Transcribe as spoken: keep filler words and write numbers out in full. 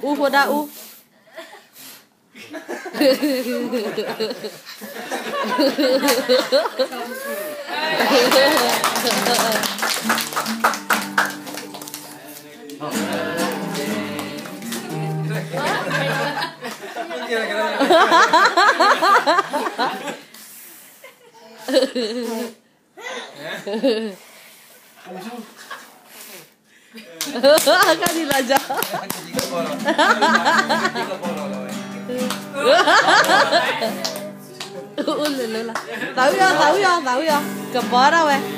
U vô đa U. Kan dilaja. Ulala. Tahu ya, tahu ya, tahu ya. Kebara weh.